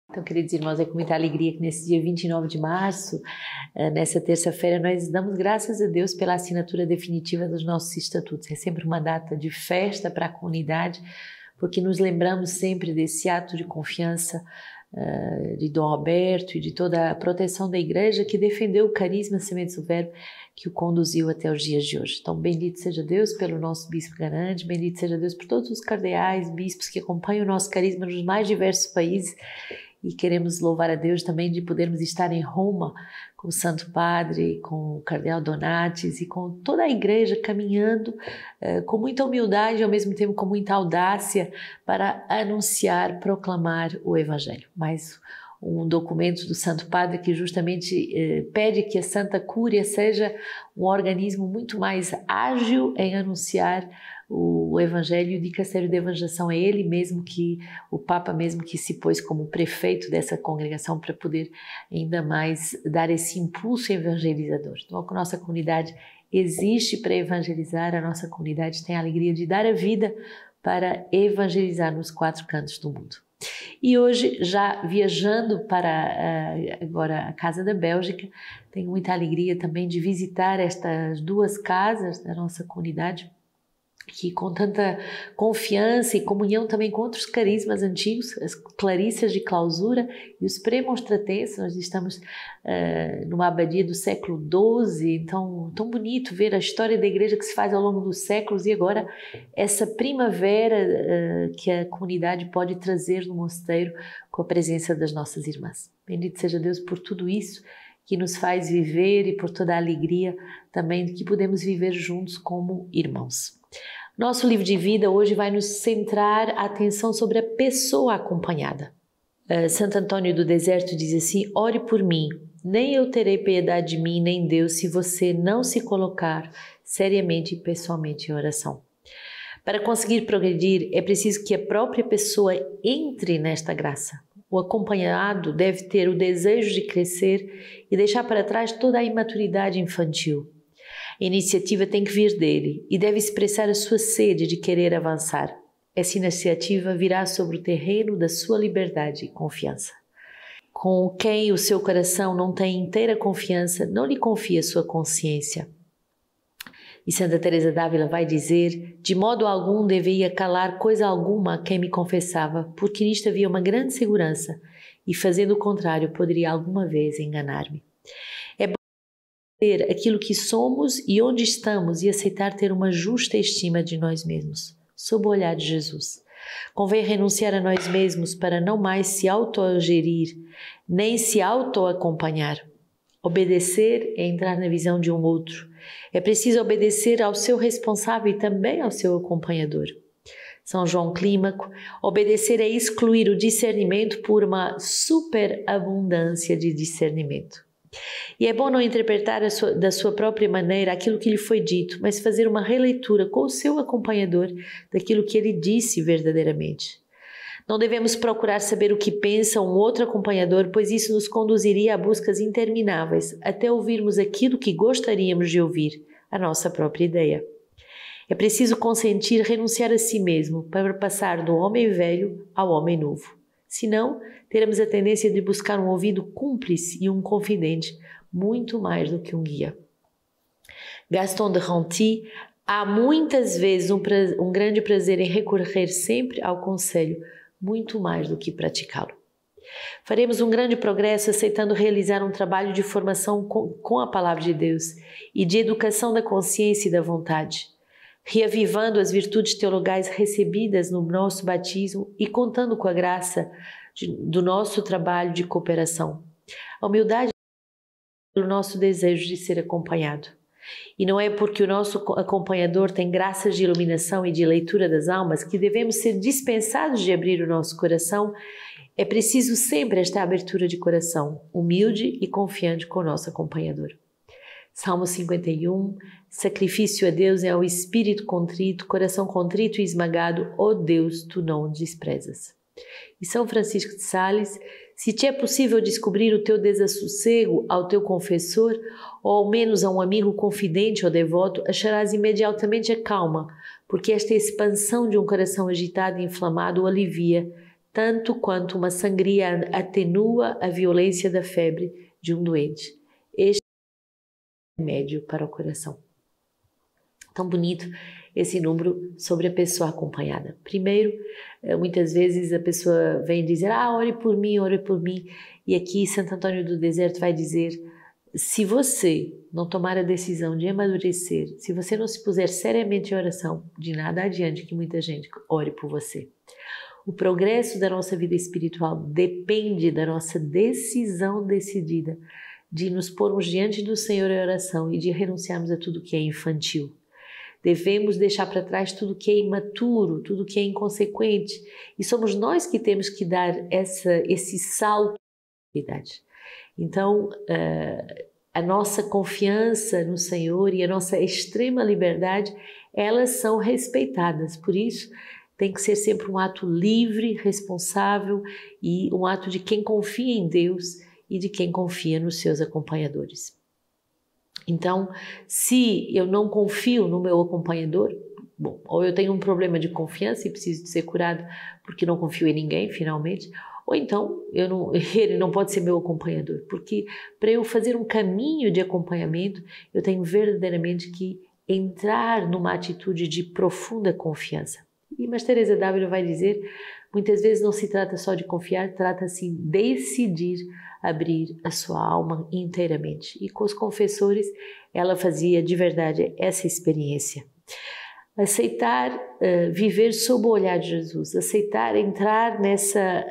Então, queridos irmãos, é com muita alegria que nesse dia 29 de março, nessa terça-feira, nós damos graças a Deus pela assinatura definitiva dos nossos estatutos. É sempre uma data de festa para a comunidade, porque nos lembramos sempre desse ato de confiança de Dom Alberto e de toda a proteção da igreja que defendeu o carisma Sementes do Verbo que o conduziu até os dias de hoje. Então, bendito seja Deus pelo nosso bispo Garante, bendito seja Deus por todos os cardeais, bispos que acompanham o nosso carisma nos mais diversos países. E queremos louvar a Deus também de podermos estar em Roma com o Santo Padre, com o Cardeal Donatis e com toda a igreja caminhando com muita humildade e ao mesmo tempo com muita audácia para anunciar, proclamar o Evangelho. Mais um documento do Santo Padre que justamente pede que a Santa Cúria seja um organismo muito mais ágil em anunciar o Evangelho. O dicastério de evangelização é ele mesmo que, o Papa mesmo que se pôs como prefeito dessa congregação para poder ainda mais dar esse impulso evangelizador. Então, a nossa comunidade existe para evangelizar, a nossa comunidade tem a alegria de dar a vida para evangelizar nos quatro cantos do mundo. E hoje, já viajando para agora a Casa da Bélgica, tenho muita alegria também de visitar estas duas casas da nossa comunidade, que com tanta confiança e comunhão também com outros carismas antigos, as Clarissas de Clausura e os Premonstratenses. Nós estamos numa abadia do século XII, então tão bonito ver a história da igreja que se faz ao longo dos séculos e agora essa primavera que a comunidade pode trazer no mosteiro com a presença das nossas irmãs. Bendito seja Deus por tudo isso que nos faz viver e por toda a alegria também de que podemos viver juntos como irmãos. Nosso livro de vida hoje vai nos centrar a atenção sobre a pessoa acompanhada. Santo Antônio do Deserto diz assim: ore por mim, nem eu terei piedade de mim, nem Deus, se você não se colocar seriamente e pessoalmente em oração. Para conseguir progredir, é preciso que a própria pessoa entre nesta graça. O acompanhado deve ter o desejo de crescer e deixar para trás toda a imaturidade infantil. A iniciativa tem que vir dele e deve expressar a sua sede de querer avançar. Essa iniciativa virá sobre o terreno da sua liberdade e confiança. Com quem o seu coração não tem inteira confiança, não lhe confia sua consciência. E Santa Teresa d'Ávila vai dizer: de modo algum devia calar coisa alguma a quem me confessava, porque nisto havia uma grande segurança, e fazendo o contrário poderia alguma vez enganar-me. É bom ter aquilo que somos e onde estamos e aceitar ter uma justa estima de nós mesmos, sob o olhar de Jesus. Convém renunciar a nós mesmos para não mais se autogerir, nem se autoacompanhar. Obedecer é entrar na visão de um outro. É preciso obedecer ao seu responsável e também ao seu acompanhador. São João Clímaco: obedecer é excluir o discernimento por uma superabundância de discernimento. E é bom não interpretar da sua própria maneira aquilo que lhe foi dito, mas fazer uma releitura com o seu acompanhador daquilo que ele disse verdadeiramente. Não devemos procurar saber o que pensa um outro acompanhador, pois isso nos conduziria a buscas intermináveis, até ouvirmos aquilo que gostaríamos de ouvir, a nossa própria ideia. É preciso consentir renunciar a si mesmo para passar do homem velho ao homem novo. Senão, teremos a tendência de buscar um ouvido cúmplice e um confidente, muito mais do que um guia. Gaston de Ranty: há muitas vezes um grande prazer em recorrer sempre ao conselho, muito mais do que praticá-lo. Faremos um grande progresso aceitando realizar um trabalho de formação com a Palavra de Deus e de educação da consciência e da vontade, reavivando as virtudes teologais recebidas no nosso batismo e contando com a graça do nosso trabalho de cooperação. A humildade é o nosso desejo de ser acompanhado. E não é porque o nosso acompanhador tem graças de iluminação e de leitura das almas que devemos ser dispensados de abrir o nosso coração. É preciso sempre esta abertura de coração, humilde e confiante com o nosso acompanhador. Salmo 51, sacrifício a Deus é ao espírito contrito, coração contrito e esmagado, ó Deus, tu não o desprezas. E São Francisco de Sales: se te é possível descobrir o teu desassossego ao teu confessor, ou ao menos a um amigo confidente ou devoto, acharás imediatamente a calma, porque esta expansão de um coração agitado e inflamado o alivia, tanto quanto uma sangria atenua a violência da febre de um doente. Este é o remédio para o coração. Tão bonito esse número sobre a pessoa acompanhada. Primeiro, muitas vezes a pessoa vem dizer, ore por mim, e aqui Santo Antônio do Deserto vai dizer, se você não tomar a decisão de amadurecer, se você não se puser seriamente em oração, de nada adiante que muita gente ore por você. O progresso da nossa vida espiritual depende da nossa decisão decidida de nos pormos diante do Senhor em oração e de renunciarmos a tudo que é infantil. Devemos deixar para trás tudo que é imaturo, tudo que é inconsequente. E somos nós que temos que dar esse salto de idade. Então, a nossa confiança no Senhor e a nossa extrema liberdade, elas são respeitadas. Por isso, tem que ser sempre um ato livre, responsável e um ato de quem confia em Deus e de quem confia nos seus acompanhadores. Então, se eu não confio no meu acompanhador, bom, ou eu tenho um problema de confiança e preciso de ser curado porque não confio em ninguém, finalmente, ou então ele não pode ser meu acompanhador, porque para eu fazer um caminho de acompanhamento, eu tenho verdadeiramente que entrar numa atitude de profunda confiança. Mas Teresa d'Ávila vai dizer, muitas vezes não se trata só de confiar, trata-se de decidir abrir a sua alma inteiramente. E com os confessores, ela fazia de verdade essa experiência. Aceitar viver sob o olhar de Jesus, aceitar entrar nessa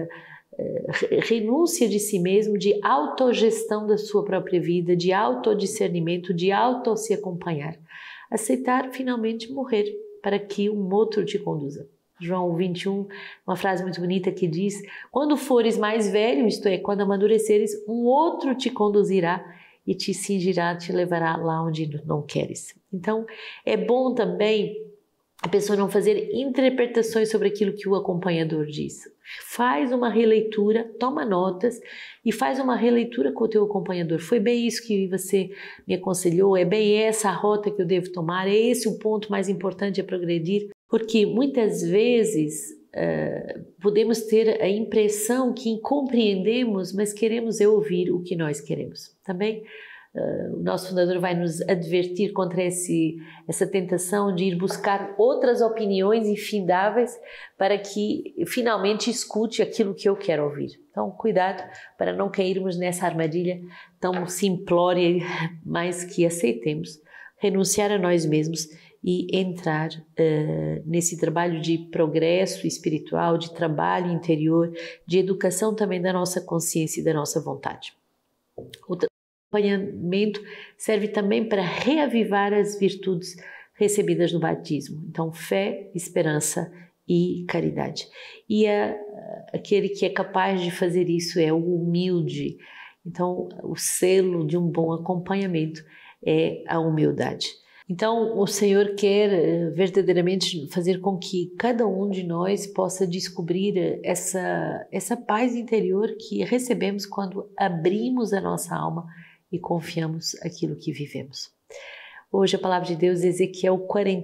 renúncia de si mesmo, de autogestão da sua própria vida, de autodiscernimento, de auto-se acompanhar. Aceitar finalmente morrer para que um outro te conduza. João 21, uma frase muito bonita que diz, quando fores mais velho, isto é, quando amadureceres, um outro te conduzirá e te cingirá, te levará lá onde não queres. Então, é bom também a pessoa não fazer interpretações sobre aquilo que o acompanhador diz. Faz uma releitura, toma notas e faz uma releitura com o teu acompanhador. Foi bem isso que você me aconselhou? É bem essa a rota que eu devo tomar? É esse o ponto mais importante a progredir? Porque muitas vezes podemos ter a impressão que compreendemos, mas queremos ouvir o que nós queremos. Também o nosso fundador vai nos advertir contra essa tentação de ir buscar outras opiniões infindáveis para que finalmente escute aquilo que eu quero ouvir. Então, cuidado para não cairmos nessa armadilha tão simplória, mas que aceitemos renunciar a nós mesmos e entrar nesse trabalho de progresso espiritual, de trabalho interior, de educação também da nossa consciência e da nossa vontade. O acompanhamento serve também para reavivar as virtudes recebidas no batismo. Então, fé, esperança e caridade. E aquele que é capaz de fazer isso é o humilde. Então, o selo de um bom acompanhamento é a humildade. Então, o Senhor quer verdadeiramente fazer com que cada um de nós possa descobrir essa paz interior que recebemos quando abrimos a nossa alma e confiamos aquilo que vivemos. Hoje a palavra de Deus, Ezequiel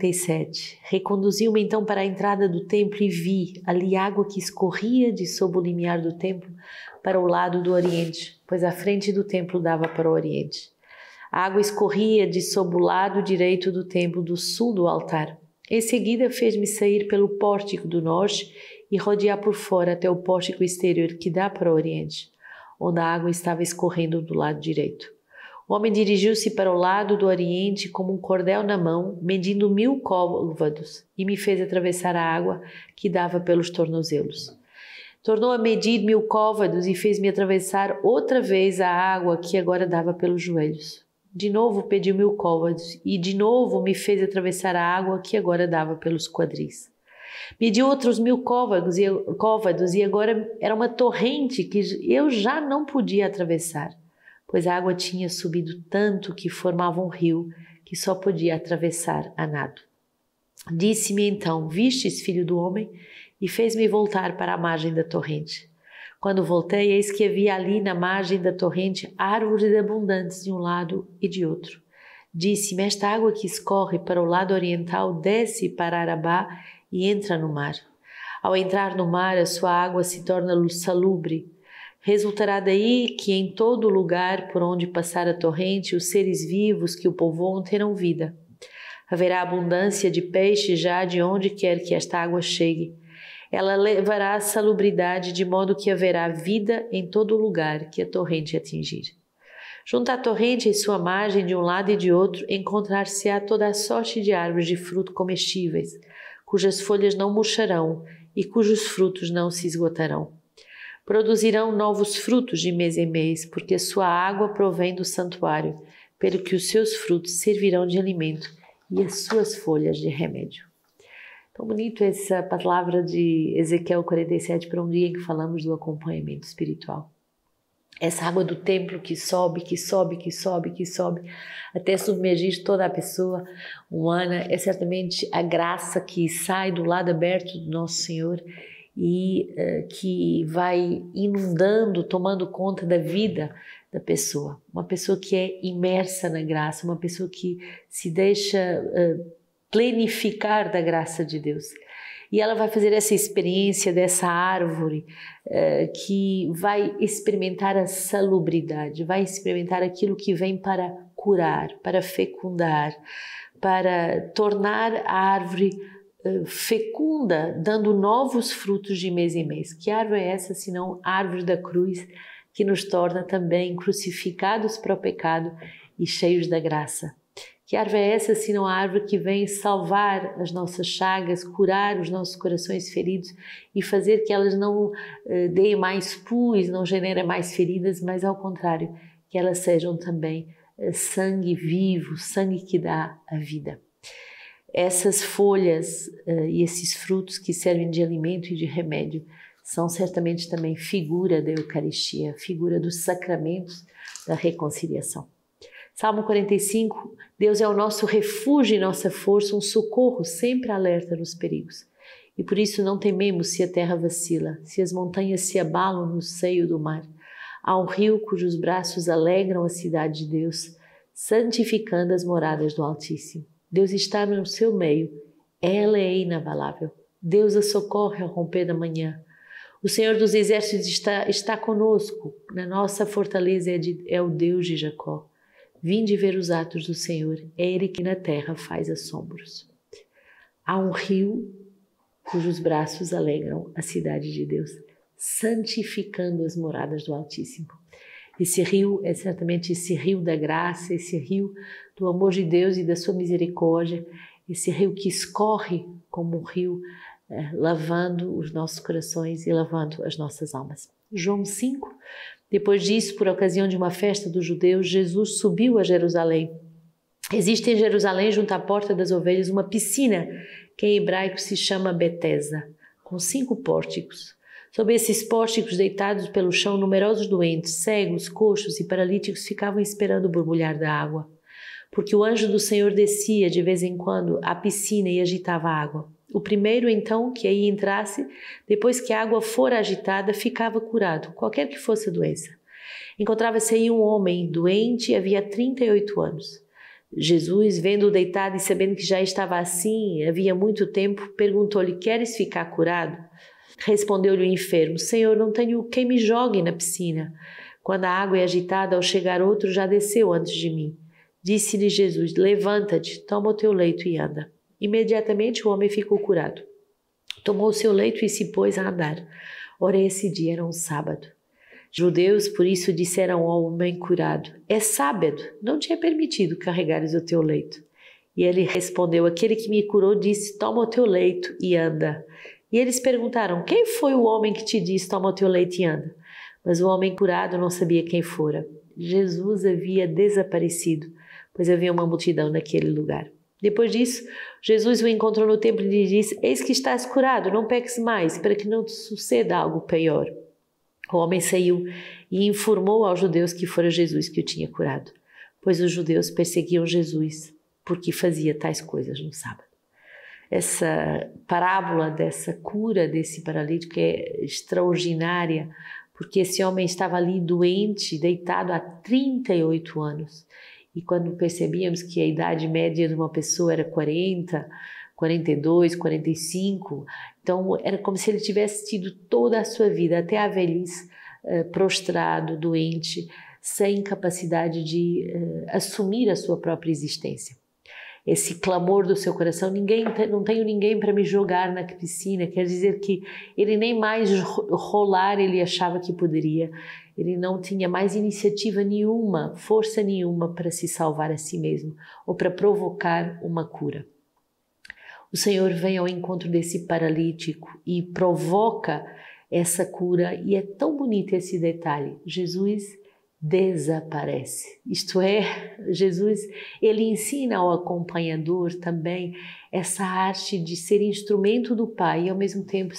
47. Reconduziu-me então para a entrada do templo e vi ali água que escorria de sob o limiar do templo para o lado do oriente, pois a frente do templo dava para o oriente. A água escorria de sob o lado direito do templo do sul do altar. Em seguida fez-me sair pelo pórtico do norte e rodear por fora até o pórtico exterior que dá para o oriente, onde a água estava escorrendo do lado direito. O homem dirigiu-se para o lado do oriente com um cordel na mão, medindo 1000 côvados, e me fez atravessar a água que dava pelos tornozelos. Tornou a medir 1000 côvados e fez-me atravessar outra vez a água que agora dava pelos joelhos. De novo pediu 1000 côvados e de novo me fez atravessar a água que agora dava pelos quadris. Mediu outros 1000 côvados e agora era uma torrente que eu já não podia atravessar, pois a água tinha subido tanto que formava um rio que só podia atravessar a nado. Disse-me então, vistes, filho do homem? E fez-me voltar para a margem da torrente. Quando voltei, eis que havia ali na margem da torrente árvores abundantes de um lado e de outro. Disse-me, esta água que escorre para o lado oriental desce para Arabá e entra no mar. Ao entrar no mar, a sua água se torna salubre. Resultará daí que em todo lugar por onde passar a torrente, os seres vivos que o povoam terão vida. Haverá abundância de peixe já de onde quer que esta água chegue. Ela levará a salubridade, de modo que haverá vida em todo lugar que a torrente atingir. Junto à torrente, em sua margem, de um lado e de outro, encontrar-se-á toda a sorte de árvores de fruto comestíveis, cujas folhas não murcharão e cujos frutos não se esgotarão. Produzirão novos frutos de mês em mês, porque a sua água provém do santuário, pelo que os seus frutos servirão de alimento e as suas folhas de remédio. Tão bonito essa palavra de Ezequiel 47 para um dia em que falamos do acompanhamento espiritual. Essa água do templo que sobe, que sobe, que sobe, que sobe, até submergir toda a pessoa humana, é certamente a graça que sai do lado aberto do nosso Senhor e que vai inundando, tomando conta da vida da pessoa. Uma pessoa que é imersa na graça, uma pessoa que se deixa plenificar da graça de Deus. E ela vai fazer essa experiência dessa árvore que vai experimentar a salubridade, vai experimentar aquilo que vem para curar, para fecundar, para tornar a árvore fecunda, dando novos frutos de mês em mês. Que árvore é essa, senão a árvore da cruz, que nos torna também crucificados para o pecado e cheios da graça? Que árvore é essa, senão a árvore que vem salvar as nossas chagas, curar os nossos corações feridos e fazer que elas não deem mais pus, não generem mais feridas, mas ao contrário, que elas sejam também sangue vivo, sangue que dá a vida. Essas folhas e esses frutos que servem de alimento e de remédio são certamente também figura da Eucaristia, figura dos sacramentos da reconciliação. Salmo 45, Deus é o nosso refúgio e nossa força, um socorro sempre alerta nos perigos. E por isso não tememos se a terra vacila, se as montanhas se abalam no seio do mar. Há um rio cujos braços alegram a cidade de Deus, santificando as moradas do Altíssimo. Deus está no seu meio, ela é inabalável. Deus a socorre ao romper da manhã. O Senhor dos Exércitos está conosco, na nossa fortaleza é o Deus de Jacó. Vinde ver os atos do Senhor, é Ele que na terra faz assombros. Há um rio cujos braços alegram a cidade de Deus, santificando as moradas do Altíssimo. Esse rio é certamente esse rio da graça, esse rio do amor de Deus e da sua misericórdia, esse rio que escorre como um rio, lavando os nossos corações e lavando as nossas almas. João 5. Depois disso, por ocasião de uma festa dos judeus, Jesus subiu a Jerusalém. Existe em Jerusalém, junto à porta das ovelhas, uma piscina que em hebraico se chama Betesda, com 5 pórticos. Sob esses pórticos, deitados pelo chão, numerosos doentes, cegos, coxos e paralíticos ficavam esperando o borbulhar da água, porque o anjo do Senhor descia de vez em quando à piscina e agitava a água. O primeiro, então, que aí entrasse, depois que a água fora agitada, ficava curado, qualquer que fosse a doença. Encontrava-se aí um homem doente, havia 38 anos. Jesus, vendo-o deitado e sabendo que já estava assim havia muito tempo, perguntou-lhe: queres ficar curado? Respondeu-lhe o enfermo: Senhor, não tenho quem me jogue na piscina. Quando a água é agitada, ao chegar outro, já desceu antes de mim. Disse-lhe Jesus: levanta-te, toma o teu leito e anda. Imediatamente o homem ficou curado. Tomou o seu leito e se pôs a andar. Ora, esse dia era um sábado. Judeus, por isso, disseram ao homem curado: é sábado, não te é permitido carregares o teu leito. E ele respondeu: aquele que me curou disse: toma o teu leito e anda. E eles perguntaram: quem foi o homem que te disse: toma o teu leito e anda? Mas o homem curado não sabia quem fora. Jesus havia desaparecido, pois havia uma multidão naquele lugar. Depois disso, Jesus o encontrou no templo e lhe disse: eis que estás curado, não peques mais, para que não te suceda algo pior. O homem saiu e informou aos judeus que fora Jesus que o tinha curado, pois os judeus perseguiam Jesus porque fazia tais coisas no sábado. Essa parábola dessa cura desse paralítico é extraordinária, porque esse homem estava ali doente, deitado há 38 anos. E quando percebíamos que a idade média de uma pessoa era 40, 42, 45. Então era como se ele tivesse tido toda a sua vida, até a velhice, prostrado, doente, sem capacidade de assumir a sua própria existência. Esse clamor do seu coração, não tenho ninguém para me jogar na piscina, quer dizer que ele nem mais rolar ele achava que poderia, ele não tinha mais iniciativa nenhuma, força nenhuma para se salvar a si mesmo ou para provocar uma cura. O Senhor vem ao encontro desse paralítico e provoca essa cura, e é tão bonito esse detalhe. Jesus desaparece. Isto é, Jesus, ele ensina ao acompanhador também essa arte de ser instrumento do Pai e ao mesmo tempo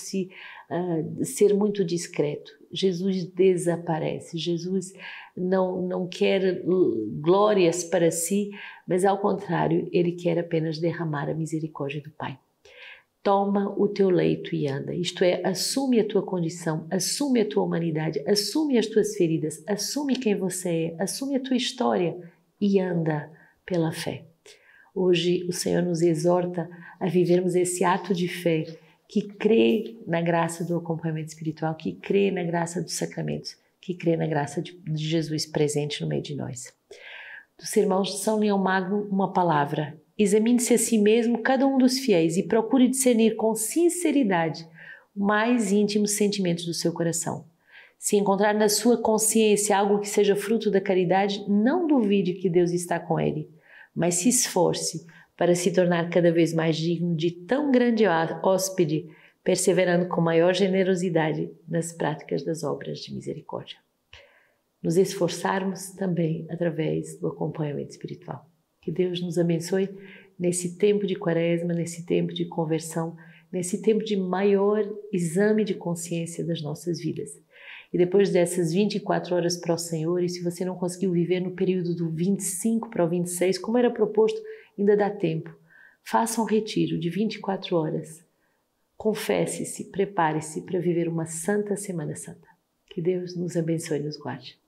ser muito discreto. Jesus desaparece. Jesus não quer glórias para si, mas ao contrário, ele quer apenas derramar a misericórdia do Pai. Toma o teu leito e anda, isto é, assume a tua condição, assume a tua humanidade, assume as tuas feridas, assume quem você é, assume a tua história e anda pela fé. Hoje o Senhor nos exorta a vivermos esse ato de fé que crê na graça do acompanhamento espiritual, que crê na graça dos sacramentos, que crê na graça de Jesus presente no meio de nós. Do sermão de São Leão Magno, uma palavra: examine-se a si mesmo cada um dos fiéis e procure discernir com sinceridade os mais íntimos sentimentos do seu coração. Se encontrar na sua consciência algo que seja fruto da caridade, não duvide que Deus está com ele, mas se esforce para se tornar cada vez mais digno de tão grande hóspede, perseverando com maior generosidade nas práticas das obras de misericórdia. Nos esforçarmos também através do acompanhamento espiritual. Que Deus nos abençoe nesse tempo de quaresma, nesse tempo de conversão, nesse tempo de maior exame de consciência das nossas vidas. E depois dessas 24 horas para o Senhor, e se você não conseguiu viver no período do 25 para o 26, como era proposto, ainda dá tempo. Faça um retiro de 24 horas. Confesse-se, prepare-se para viver uma santa Semana Santa. Que Deus nos abençoe e nos guarde.